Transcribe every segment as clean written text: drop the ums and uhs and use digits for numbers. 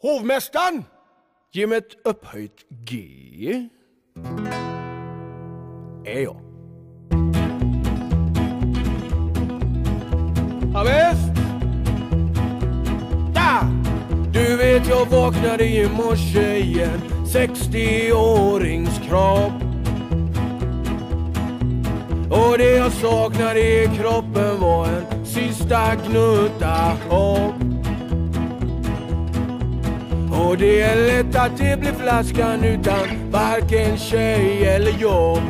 Hovmästaren, ge mig ett upphöjt G. Är jag. Ja, visst. Ja. Du vet, jag vaknade i morse i en 60-årings kropp. Och det jag saknade i kroppen var en sista gnutta hopp. Och det är lätt att det blir flaskan utan varken tjej eller jobb.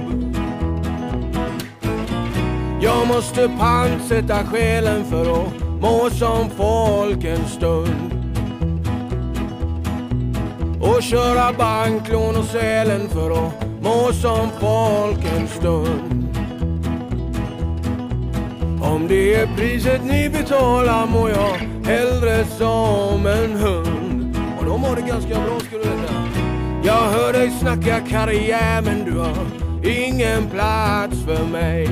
Jag måste pantsätta själen för att må som folk en stund. Och köra banklån och Sälen för att må som folk en stund. Om det är priset ni betalar må jag hellre som en hund. Och de har det ganska bra, ska du veta. Jag hör dig snacka karriär, men du har ingen plats för mig.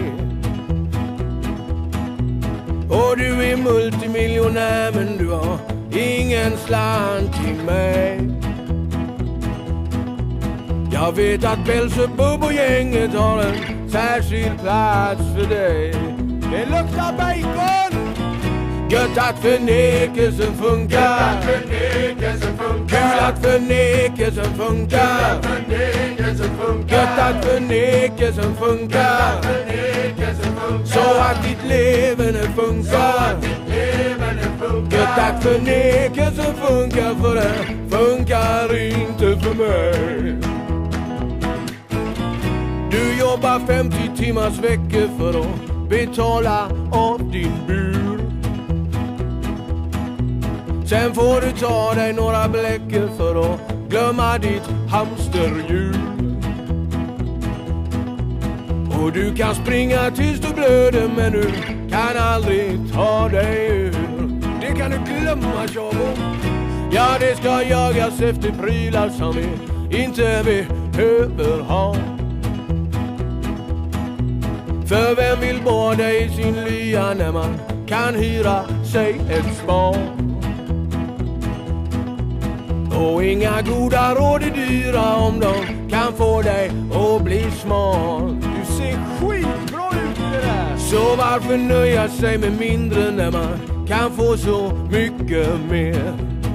Och du är multimiljonär, men du har ingen slant till mig. Jag vet att Belsebub och gänget har en särskild plats för dig. Det luktar bacon! Gött att förnekelsen funkar. Kul att förnekelsen funkar. Gött att förnekelsen funkar. Så att ditt levande funkar. Gött att förnekelsen funkar, för den funkar inte för mig. Du jobbar 50 timmars veckor för att betala av din bur. Sen får du ta dig några bläckor för att glömma ditt hamsterdjur. Och du kan springa tills du blöder, men du kan aldrig ta dig ur. Det kan du glömma, Tjabo. Ja, det ska jagas efter prylar som vi inte behöver ha. För vem vill bada i sin lya när man kan hyra sig ett spa? Och inga goda råd är dyra om de kan få dig att bli smal. Du ser skitbra ut i det där. Så varför nöja sig med mindre när man kan få så mycket mer?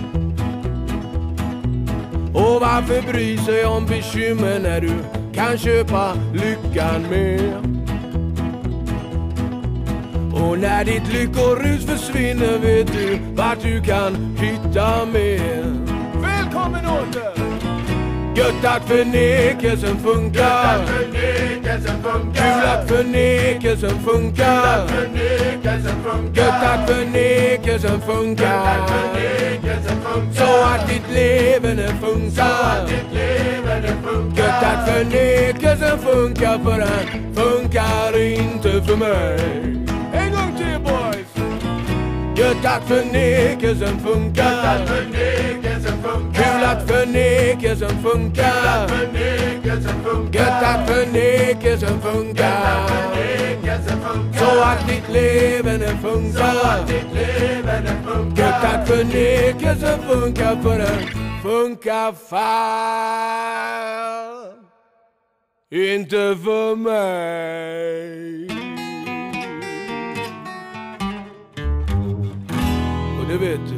Och varför bry sig om bekymmer när du kan köpa lyckan mer? Och när ditt lyckorus försvinner vet du vart du kan hitta mer. Välkommen åter! Gött att förnekelsen funkar. Kul att förnekelsen funkar. Gött att förnekelsen funkar. Så att ditt levande funkar. Gött att förnekelsen funkar, för den funkar inte för mig. En gång till, boys! Gött att förnekelsen funkar. Kul att förnekelsen funkar. Gött att förnekelsen funkar. Så att ditt levande funkar. Gött att förnekelsen funkar, för den funkar fan inte för mig. Och det vet du.